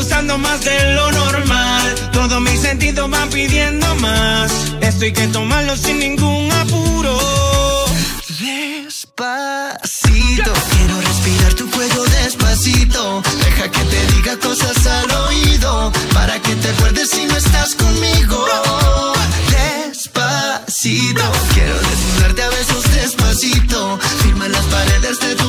gustando más de lo normal. Todos mis sentidos van pidiendo más. Esto hay que tomarlo sin ningún apuro. Despacito, quiero respirar tu cuello despacito. Deja que te diga cosas al oído, para que te acuerdes si no estás conmigo. Despacito, quiero desnudarte a besos despacito. Firma las paredes de tu